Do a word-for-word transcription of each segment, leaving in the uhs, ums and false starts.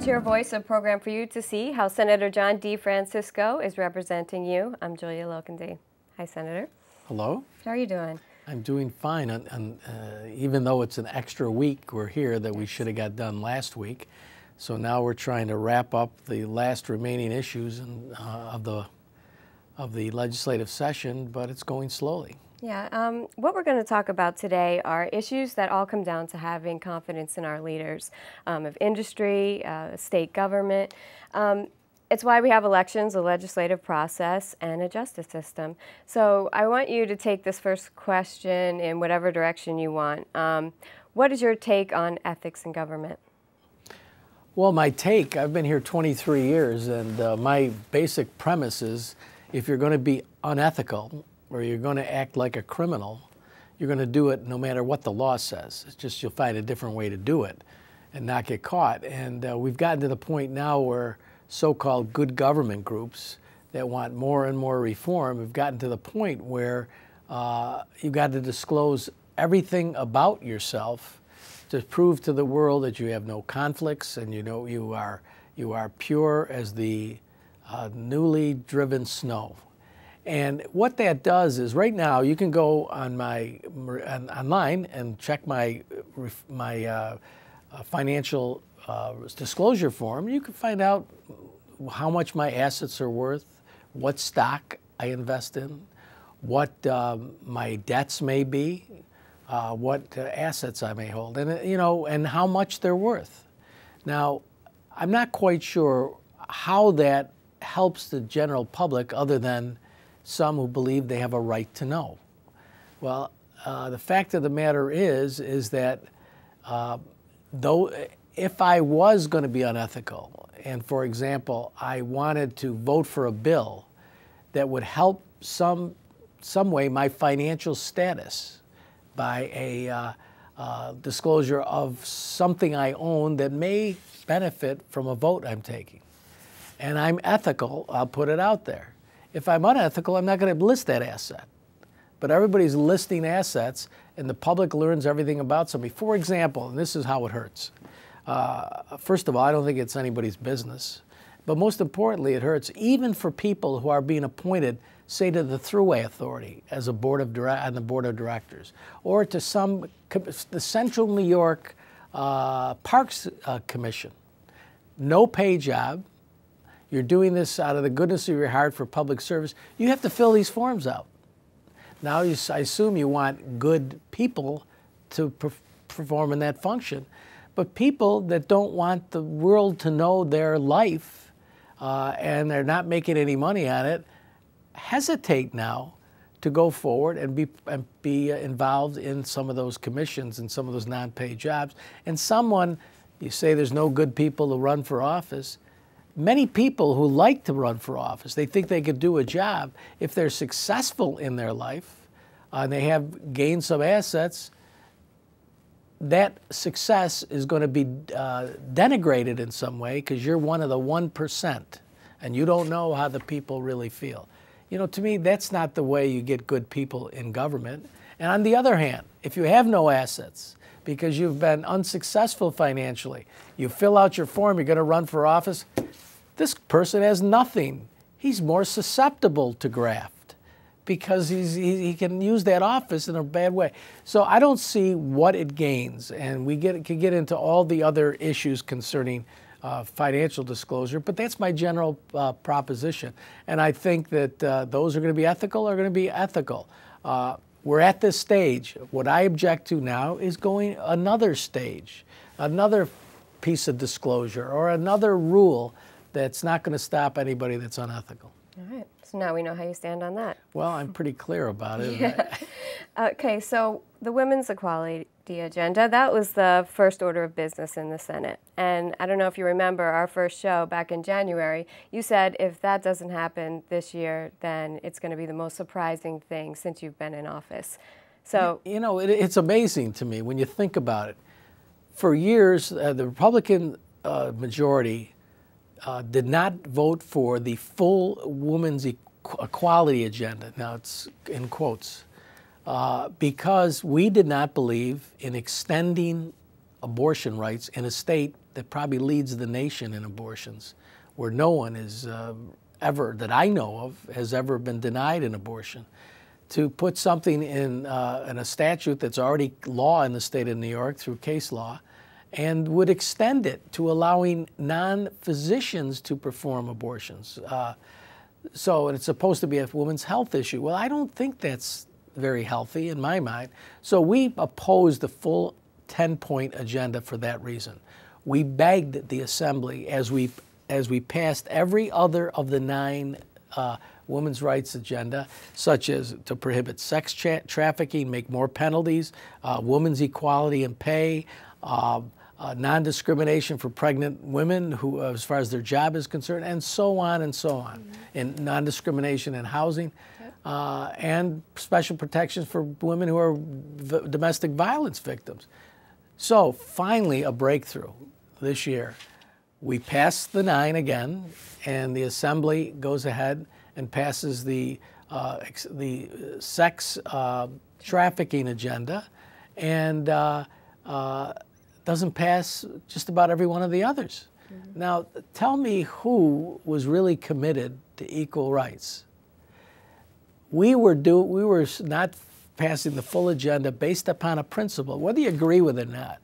to Your Voice, a program for you to see how Senator John DeFrancisco is representing you. I'm Julia Lokendy. Hi, Senator. Hello. How are you doing? I'm doing fine, and, and uh, even though it's an extra week we're here that we should have got done last week. So now we're trying to wrap up the last remaining issues in, uh, of the of the legislative session, but it's going slowly. Yeah, um, what we're going to talk about today are issues that all come down to having confidence in our leaders um, of industry, uh, state government. Um, it's why we have elections, a legislative process, and a justice system. So I want you to take this first question in whatever direction you want. Um, what is your take on ethics in government? Well, my take, I've been here twenty-three years, and uh, my basic premise is if you're going to be unethical, or you're going to act like a criminal, you're going to do it no matter what the law says. It's just you'll find a different way to do it and not get caught. And uh, we've gotten to the point now where so-called good government groups that want more and more reform have gotten to the point where uh, you've got to disclose everything about yourself to prove to the world that you have no conflicts and you know you are, you are pure as the uh, newly driven snow. And what that does is, right now, you can go on my on, online and check my my uh, uh, financial uh, disclosure form. You can find out how much my assets are worth, what stock I invest in, what um, my debts may be, uh, what uh, assets I may hold, and you know, and how much they're worth. Now, I'm not quite sure how that helps the general public, other than some who believe they have a right to know. Well, uh, the fact of the matter is, is that uh, though if I was going to be unethical, and for example, I wanted to vote for a bill that would help some, some way my financial status by a uh, uh, disclosure of something I own that may benefit from a vote I'm taking, and I'm ethical, I'll put it out there. If I'm unethical, I'm not going to list that asset. But everybody's listing assets, and the public learns everything about somebody. For example, and this is how it hurts. Uh, first of all, I don't think it's anybody's business. But most importantly, it hurts even for people who are being appointed, say, to the Thruway Authority as a board of on the board of directors, or to some the Central New York uh, Parks uh, Commission. No pay job. You're doing this out of the goodness of your heart for public service. You have to fill these forms out. Now, you, I assume you want good people to per perform in that function. But people that don't want the world to know their life uh, and they're not making any money on it, hesitate now to go forward and be, and be involved in some of those commissions and some of those non-paid jobs. And someone, you say there's no good people to run for office. Many people who like to run for office, they think they could do a job. If they're successful in their life uh, and they have gained some assets, that success is going to be uh, denigrated in some way because you're one of the one percent and you don't know how the people really feel. You know, to me, that's not the way you get good people in government. And on the other hand, if you have no assets, because you've been unsuccessful financially, you fill out your form, you're going to run for office, this person has nothing. He's more susceptible to graft because he's, he, he can use that office in a bad way. So I don't see what it gains, and we get, can get into all the other issues concerning uh, financial disclosure, but that's my general uh, proposition. And I think that uh, those who are going to be ethical are going to be ethical. Uh, We're at this stage. What I object to now is going another stage, another piece of disclosure or another rule that's not going to stop anybody that's unethical. All right. So now we know how you stand on that. Well, I'm pretty clear about it. Yeah. Okay, so the women's equality agenda, that was the first order of business in the Senate. And I don't know if you remember our first show back in January, you said if that doesn't happen this year, then it's going to be the most surprising thing since you've been in office. So, you know, it, it's amazing to me when you think about it. For years, uh, the Republican uh, majority uh, did not vote for the full women's e equality agenda. Now, it's in quotes. Uh, because we did not believe in extending abortion rights in a state that probably leads the nation in abortions, where no one is uh, ever, that I know of, has ever been denied an abortion. To put something in, uh, in a statute that's already law in the state of New York through case law, and would extend it to allowing non-physicians to perform abortions. Uh, so and it's supposed to be a woman's health issue. Well, I don't think that's very healthy in my mind. So we opposed the full ten-point agenda for that reason. We begged the Assembly, as we, as we passed every other of the nine uh, women's rights agenda, such as to prohibit sex tra trafficking, make more penalties, uh, women's equality in pay, uh, uh, non-discrimination for pregnant women who, uh, as far as their job is concerned, and so on and so on, mm-hmm. and non-discrimination in housing, yep. uh, and special protections for women who are v domestic violence victims. So finally, a breakthrough this year. We passed the nine again, and the Assembly goes ahead and passes the uh, ex the sex uh, trafficking agenda, and uh, uh, doesn't pass just about every one of the others. Mm-hmm. Now, tell me who was really committed to equal rights. We were do we were not passing the full agenda based upon a principle, whether you agree with it or not.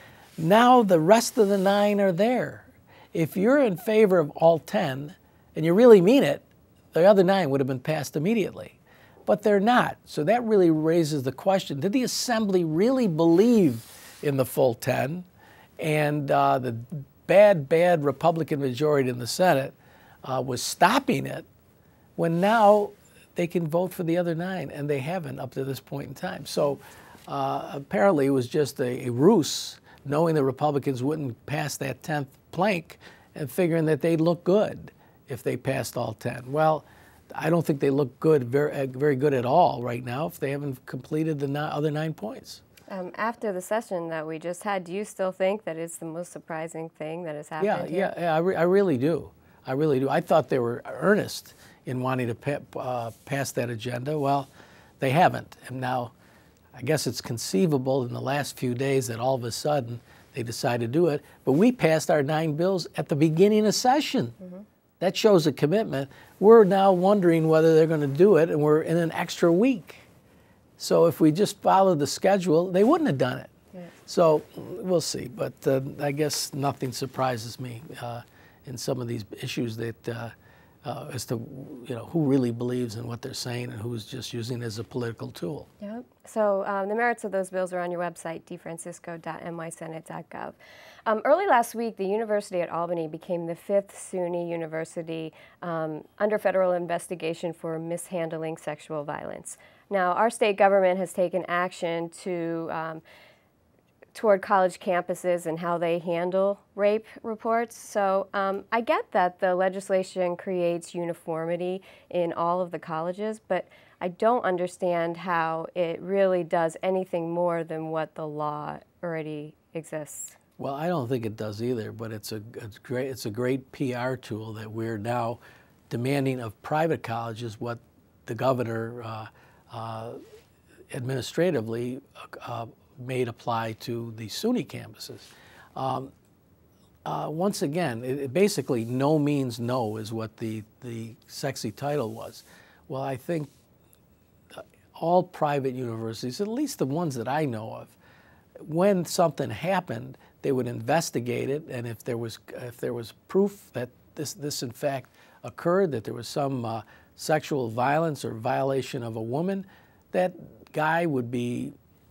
Now the rest of the nine are there. If you're in favor of all ten, and you really mean it, the other nine would have been passed immediately. But they're not. So that really raises the question, did the Assembly really believe in the full ten? And uh, the bad, bad Republican majority in the Senate uh, was stopping it, when now they can vote for the other nine, and they haven't up to this point in time. So uh, apparently it was just a, a ruse, knowing the Republicans wouldn't pass that tenth plank and figuring that they'd look good if they passed all ten. Well, I don't think they look good, very, very good at all right now if they haven't completed the other nine points. Um, after the session that we just had, do you still think that it's the most surprising thing that has happened Yeah, here? yeah, yeah I, re I really do. I really do. I thought they were earnest in wanting to pa uh, pass that agenda. Well, they haven't. And now, I guess it's conceivable in the last few days that all of a sudden they decide to do it. But we passed our nine bills at the beginning of session. Mm-hmm. That shows a commitment. We're now wondering whether they're going to do it, and we're in an extra week. So if we just followed the schedule, they wouldn't have done it. Yeah. So we'll see. But uh, I guess nothing surprises me uh, in some of these issues that uh, uh, as to you know who really believes in what they're saying and who's just using it as a political tool. Yep. So um, the merits of those bills are on your website, de francisco dot n y senate dot gov. Um, early last week, the University at Albany became the fifth SUNY university um, under federal investigation for mishandling sexual violence. Now, our state government has taken action to um, toward college campuses and how they handle rape reports. So um, I get that the legislation creates uniformity in all of the colleges, but I don't understand how it really does anything more than what the law already exists. Well, I don't think it does either, but it's a, it's great, it's a great P R tool that we're now demanding of private colleges what the governor uh, uh, administratively uh, made apply to the SUNY campuses. Um, uh, once again, it, it basically no means no is what the, the sexy title was. Well, I think all private universities, at least the ones that I know of, when something happened, they would investigate it, and if there was if there was proof that this this in fact occurred, that there was some uh, sexual violence or violation of a woman, that guy would be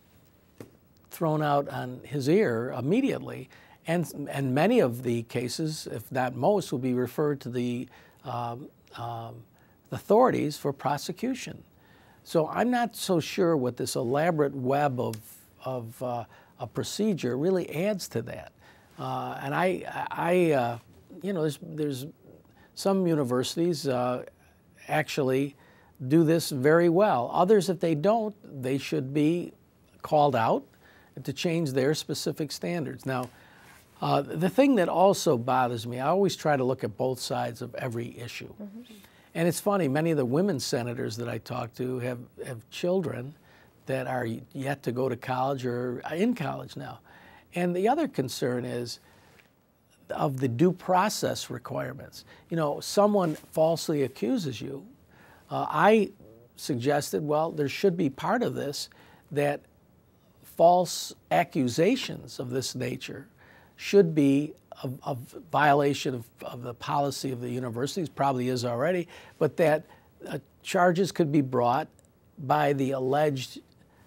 thrown out on his ear immediately, and and many of the cases, if not most, will be referred to the um, um, authorities for prosecution. So I'm not so sure what this elaborate web of of uh, a procedure really adds to that. Uh, and I, I uh, you know, there's, there's some universities uh, actually do this very well. Others, if they don't, they should be called out to change their specific standards. Now, uh, the thing that also bothers me, I always try to look at both sides of every issue. Mm-hmm. And it's funny, many of the women senators that I talk to have, have children that are yet to go to college or in college now. And the other concern is of the due process requirements. You know, someone falsely accuses you. Uh, I suggested, well, there should be part of this that false accusations of this nature should be a, a violation of, of the policy of the universities, probably is already, but that uh, charges could be brought by the alleged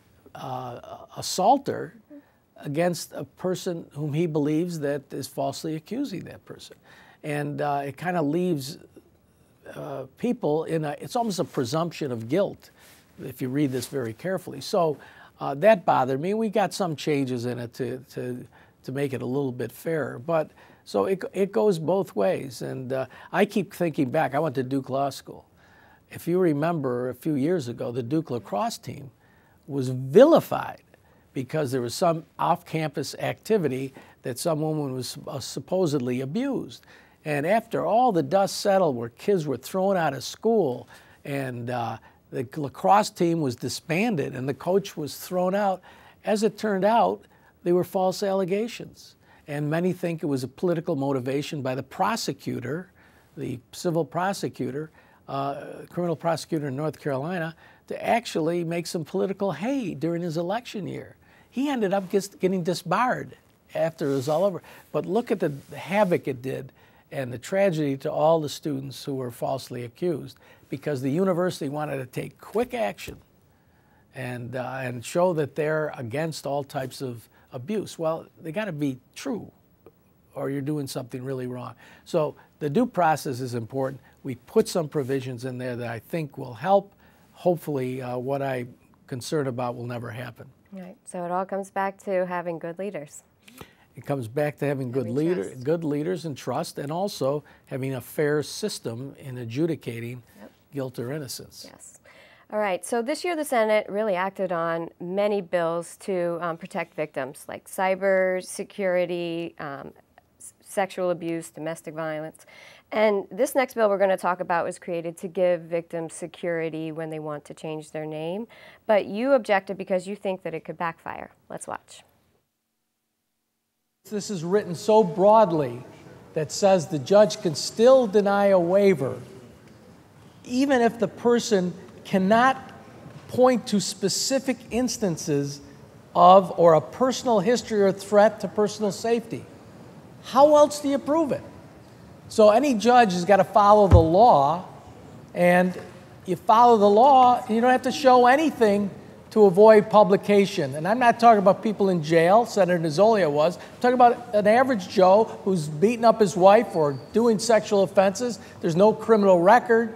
uh, assaulter against a person whom he believes that is falsely accusing that person. And uh, it kind of leaves uh, people in a, it's almost a presumption of guilt if you read this very carefully. So uh, that bothered me. We got some changes in it to, to, to make it a little bit fairer. But so it, it goes both ways. And uh, I keep thinking back, I went to Duke Law School. If you remember a few years ago, the Duke lacrosse team was vilified because there was some off-campus activity that some woman was uh, supposedly abused. And after all the dust settled, where kids were thrown out of school and uh, the lacrosse team was disbanded and the coach was thrown out, as it turned out, they were false allegations. And many think it was a political motivation by the prosecutor, the civil prosecutor, uh, criminal prosecutor in North Carolina, to actually make some political hay during his election year. He ended up getting disbarred after it was all over. But look at the havoc it did and the tragedy to all the students who were falsely accused, because the university wanted to take quick action and, uh, and show that they're against all types of abuse. Well, they got to be true or you're doing something really wrong. So the due process is important. We put some provisions in there that I think will help. Hopefully uh, what I'm concerned about will never happen. Right. So it all comes back to having good leaders. It comes back to having good Having leader, trust. good leaders and trust, and also having a fair system in adjudicating Yep. guilt or innocence. Yes. All right. So this year the Senate really acted on many bills to um, protect victims, like cyber security, um, s- sexual abuse, domestic violence. And this next bill we're going to talk about was created to give victims security when they want to change their name. But you objected because you think that it could backfire. Let's watch. This is written so broadly that says the judge can still deny a waiver even if the person cannot point to specific instances of or a personal history or threat to personal safety. How else do you prove it? So any judge has got to follow the law, and you follow the law, you don't have to show anything to avoid publication. And I'm not talking about people in jail, Senator Nozzolio was. I'm talking about an average Joe who's beating up his wife or doing sexual offenses. There's no criminal record.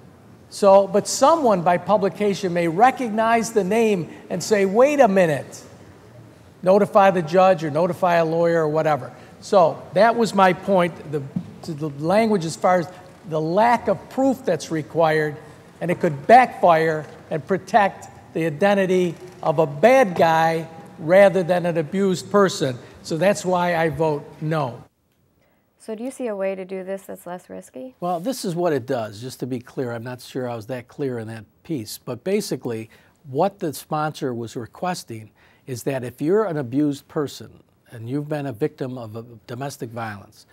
So, but someone by publication may recognize the name and say, wait a minute, notify the judge or notify a lawyer or whatever. So that was my point, the, to the language as far as the lack of proof that's required, and it could backfire and protect the identity of a bad guy rather than an abused person. So that's why I vote no. So do you see a way to do this that's less risky? Well, this is what it does, just to be clear. I'm not sure I was that clear in that piece. But basically, what the sponsor was requesting is that if you're an abused person and you've been a victim of a domestic violence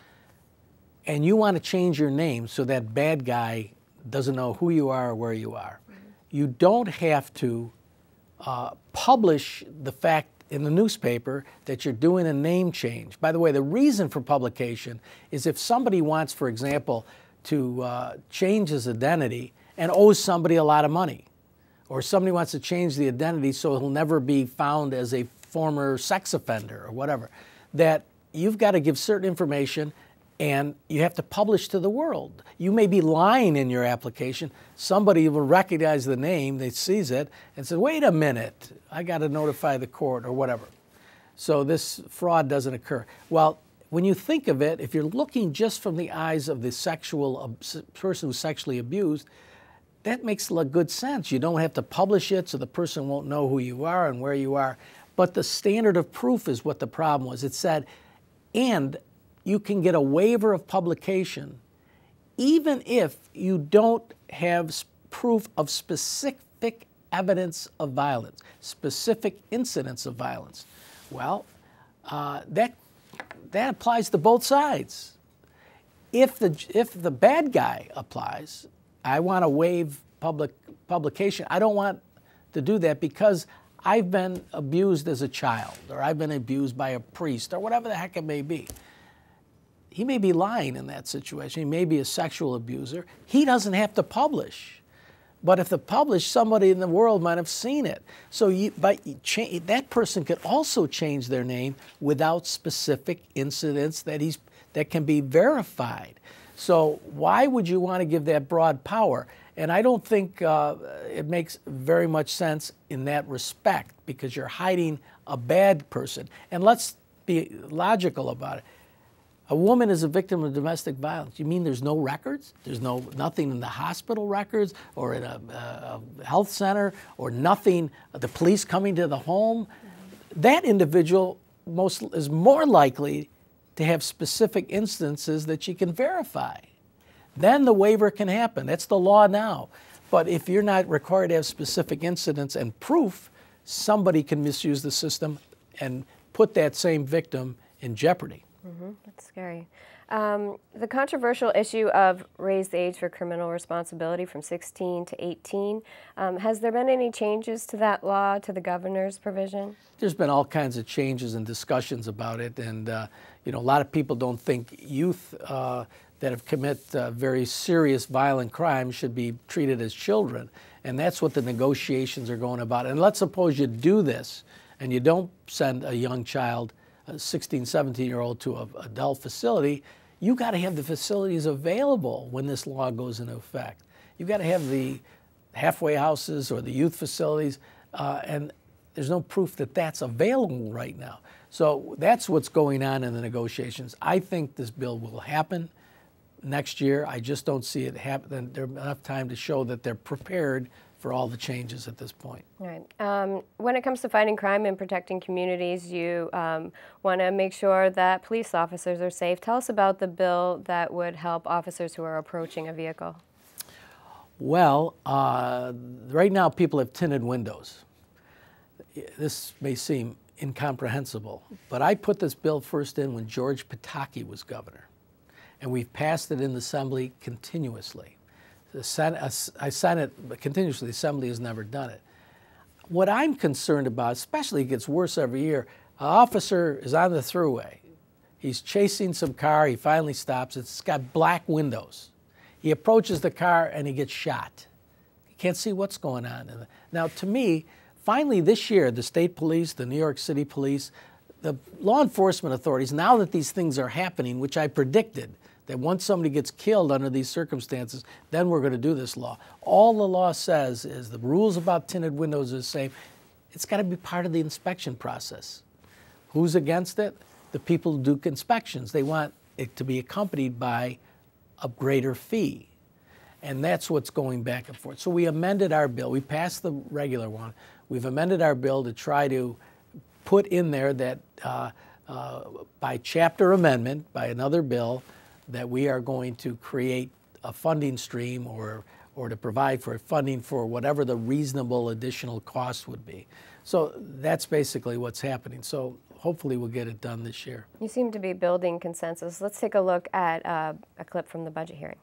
and you want to change your name so that bad guy doesn't know who you are or where you are, mm-hmm. you don't have to uh, publish the fact in the newspaper that you're doing a name change. By the way, the reason for publication is if somebody wants, for example, to uh, change his identity and owes somebody a lot of money, or somebody wants to change the identity so he'll never be found as a former sex offender or whatever, that you've got to give certain information and you have to publish to the world. You may be lying in your application. Somebody will recognize the name, they sees it, and says, wait a minute, I got to notify the court or whatever. So this fraud doesn't occur. Well, when you think of it, if you're looking just from the eyes of the sexual uh, person who's sexually abused, that makes a good sense. You don't have to publish it so the person won't know who you are and where you are. But the standard of proof is what the problem was. It said, and you can get a waiver of publication even if you don't have proof of specific evidence of violence, specific incidents of violence. Well, uh, that that applies to both sides. If the, if the bad guy applies, I want to waive public publication. I don't want to do that because I've been abused as a child, or I've been abused by a priest, or whatever the heck it may be. He may be lying in that situation. He may be a sexual abuser. He doesn't have to publish. But if they publish, somebody in the world might have seen it. So you, but cha- that person could also change their name without specific incidents that he's that can be verified. So why would you want to give that broad power? And I don't think uh, it makes very much sense in that respect, because you're hiding a bad person. And let's be logical about it. A woman is a victim of domestic violence. You mean there's no records? There's no nothing in the hospital records or in a, a health center, or nothing, the police coming to the home? That individual most is more likely to have specific instances that she can verify. Then the waiver can happen. That's the law now. But if you're not required to have specific incidents and proof, somebody can misuse the system and put that same victim in jeopardy. Mm-hmm. That's scary. Um, the controversial issue of raise the age for criminal responsibility from sixteen to eighteen, um, has there been any changes to that law, to the governor's provision? There's been all kinds of changes and discussions about it, and uh, you know, a lot of people don't think youth uh, that have commit uh, very serious violent crimes should be treated as children, and that's what the negotiations are going about. And let's suppose you do this, and you don't send a young child, a sixteen, seventeen-year-old, to an adult facility. You got to have the facilities available when this law goes into effect. You've got to have the halfway houses or the youth facilities, uh, and there's no proof that that's available right now. So that's what's going on in the negotiations. I think this bill will happen next year. I just don't see it happen. There's enough time to show that they're prepared for all the changes at this point. Right. Um, when it comes to fighting crime and protecting communities, you um, want to make sure that police officers are safe. Tell us about the bill that would help officers who are approaching a vehicle. Well, uh, right now people have tinted windows. This may seem incomprehensible, but I put this bill first in when George Pataki was governor, and we've passed it in the Assembly continuously. The Senate, I sign it continuously. The Assembly has never done it. What I'm concerned about, especially it gets worse every year, an officer is on the thruway. He's chasing some car. He finally stops. It's got black windows. He approaches the car and he gets shot. He can't see what's going on. Now, to me, finally this year, the state police, the New York City police, the law enforcement authorities, now that these things are happening, which I predicted, that once somebody gets killed under these circumstances, then we're going to do this law. All the law says is the rules about tinted windows are the same. It's got to be part of the inspection process. Who's against it? The people who do inspections. They want it to be accompanied by a greater fee. And that's what's going back and forth. So we amended our bill. We passed the regular one. We've amended our bill to try to put in there that uh, uh, by chapter amendment, by another bill, that we are going to create a funding stream or or to provide for funding for whatever the reasonable additional cost would be. So that's basically what's happening. So hopefully we'll get it done this year. You seem to be building consensus. Let's take a look at uh, a clip from the budget hearing.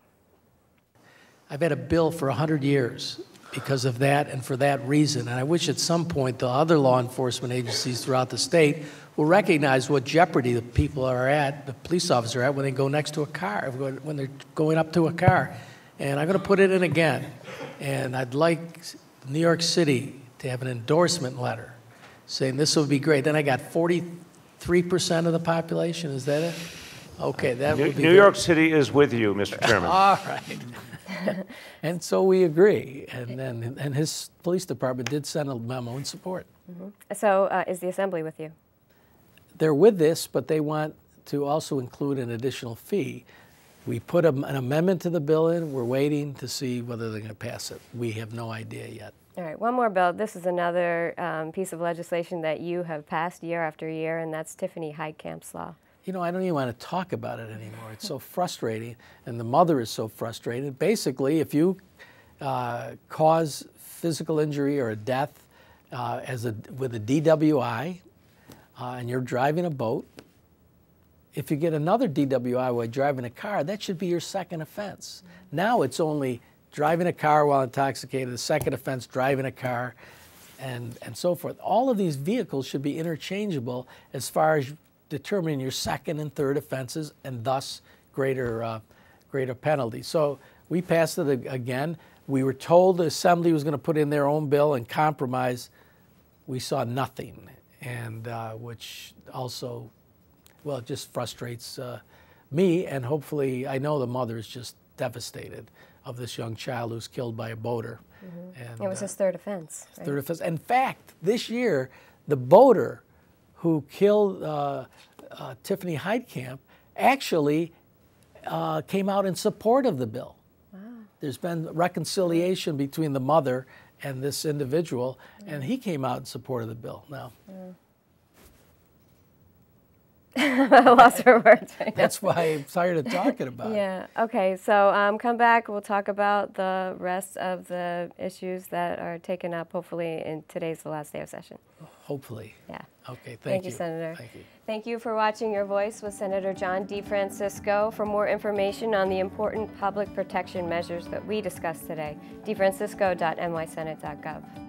I've had a bill for one hundred years because of that and for that reason. And I wish at some point the other law enforcement agencies throughout the state will recognize what jeopardy the people are at, the police officers are at, when they go next to a car, when they're going up to a car. And I'm going to put it in again. And I'd like New York City to have an endorsement letter saying this would be great. Then I got forty-three percent of the population. Is that it? Okay, that New, would be New good. York City is with you, Mister Chairman. All right. And so we agree. And then and his police department did send a memo in support. Mm-hmm. So uh, is the Assembly with you? They're with this, but they want to also include an additional fee. We put a, an amendment to the bill in. We're waiting to see whether they're going to pass it. We have no idea yet. All right, one more bill. This is another um, piece of legislation that you have passed year after year, and that's Tiffany Heitkamp's law. You know, I don't even want to talk about it anymore. It's so frustrating, and the mother is so frustrated. Basically, if you uh, cause physical injury or a death uh, as a, with a D W I, uh, and you're driving a boat, if you get another D W I while driving a car, that should be your second offense. Now it's only driving a car while intoxicated, the second offense, driving a car, and, and so forth. All of these vehicles should be interchangeable as far as determining your second and third offenses, and thus greater, uh, greater penalties. So we passed it again. We were told the Assembly was going to put in their own bill and compromise. We saw nothing, and uh, which also, well, it just frustrates uh, me, and hopefully, I know the mother is just devastated of this young child who's killed by a boater. Mm-hmm. And, it was uh, his third offense. Right? Third offense. In fact, this year, the boater who killed uh, uh, Tiffany Heitkamp actually uh, came out in support of the bill. Wow. There's been reconciliation between the mother and this individual, mm. and he came out in support of the bill. Now, mm. I lost her words right now. That's why I'm tired of talking about yeah. it. Yeah, okay, so um, come back. We'll talk about the rest of the issues that are taken up, hopefully, in today's the last day of session. Hopefully. Yeah. Okay, thank, thank you. you, Senator. Thank you. Thank you for watching Your Voice with Senator John DeFrancisco. For more information on the important public protection measures that we discussed today, defrancisco dot n y senate dot gov.